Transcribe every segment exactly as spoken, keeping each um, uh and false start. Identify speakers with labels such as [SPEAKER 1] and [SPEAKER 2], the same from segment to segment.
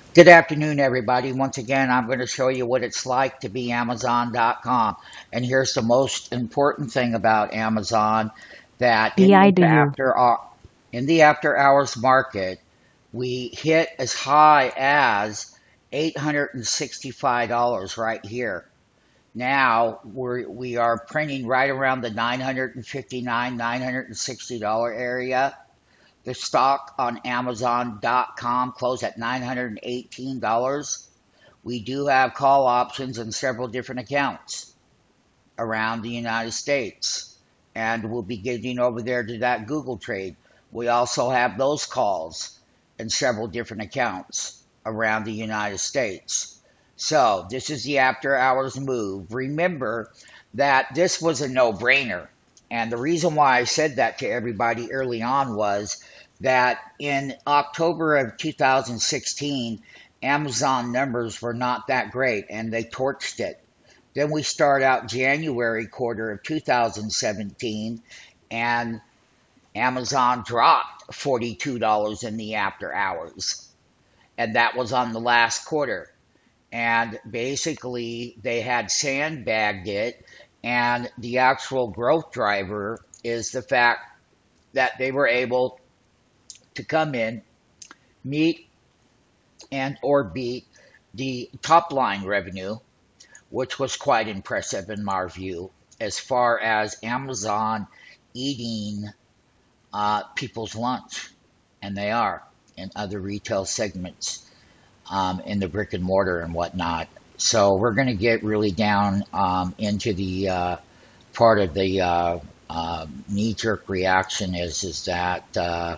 [SPEAKER 1] Good afternoon, everybody. Once again, I'm going to show you what it's like to be Amazon dot com. And here's the most important thing about Amazon that in
[SPEAKER 2] The I
[SPEAKER 1] the
[SPEAKER 2] do you.
[SPEAKER 1] after hou- in the after hours market, we hit as high as eight hundred sixty-five dollars right here. Now we're we are printing right around the nine hundred fifty-nine, nine hundred sixty dollar area. The stock on Amazon dot com closed at nine hundred eighteen dollars. We do have call options in several different accounts around the United States, and we'll be getting over there to that Google trade. We also have those calls in several different accounts around the United States. So, this is the after hours move. Remember that this was a no brainer. And the reason why I said that to everybody early on was that in October of two thousand sixteen, Amazon numbers were not that great and they torched it. Then we start out January quarter of two thousand seventeen, and Amazon dropped forty-two dollars in the after hours. And that was on the last quarter. And basically, they had sandbagged it. And the actual growth driver is the fact that they were able to come in, meet and or beat the top line revenue, which was quite impressive in my view, as far as Amazon eating uh, people's lunch, and they are in other retail segments, um, in the brick and mortar and whatnot. So we're going to get really down um, into the uh, part of the uh, uh, knee-jerk reaction is is that uh,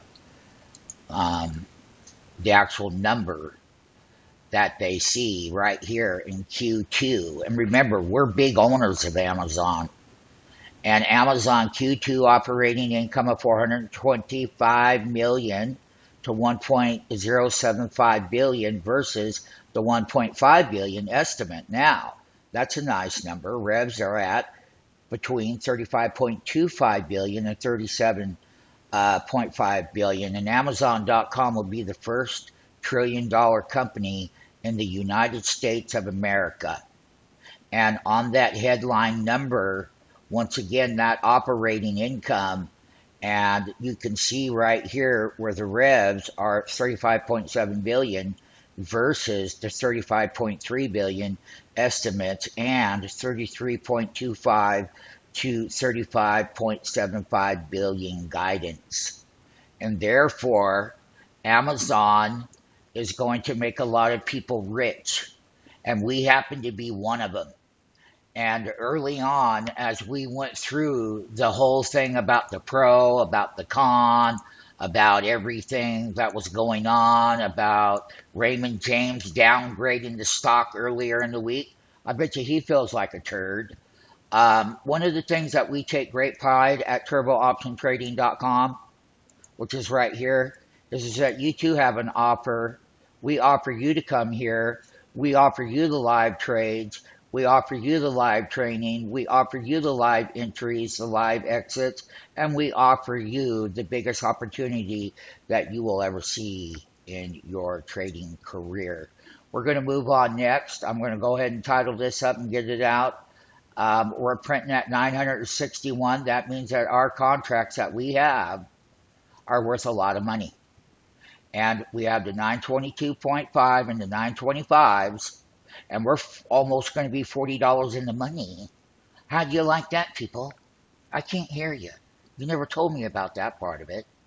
[SPEAKER 1] um, the actual number that they see right here in Q two. And remember, we're big owners of Amazon. And Amazon Q two operating income of four hundred twenty-five million to one point zero seven five billion versus the one point five billion estimate. Now, that's a nice number. Revs are at between thirty-five point two five billion and thirty-seven point five billion. And Amazon dot com will be the first trillion dollar company in the United States of America. And on that headline number, once again, that operating income, and you can see right here where the revs are thirty-five point seven billion versus the thirty-five point three billion estimates and thirty-three point two five to thirty-five point seven five billion guidance. And therefore, Amazon is going to make a lot of people rich, and we happen to be one of them. And early on, as we went through the whole thing about the pro, about the con, about everything that was going on, about Raymond James downgrading the stock earlier in the week, I bet you he feels like a turd. Um, one of the things that we take great pride at turbo option trading dot com, which is right here, is, is that you too have an offer. We offer you to come here. We offer you the live trades. We offer you the live training. We offer you the live entries, the live exits, and we offer you the biggest opportunity that you will ever see in your trading career. We're going to move on next. I'm going to go ahead and title this up and get it out. Um, we're printing at nine hundred sixty-one. That means that our contracts that we have are worth a lot of money. And we have the nine twenty-two point five and the nine twenty-fives, and we're f- almost going to be forty dollars in the money. How do you like that, people? I can't hear you. You never told me about that part of it.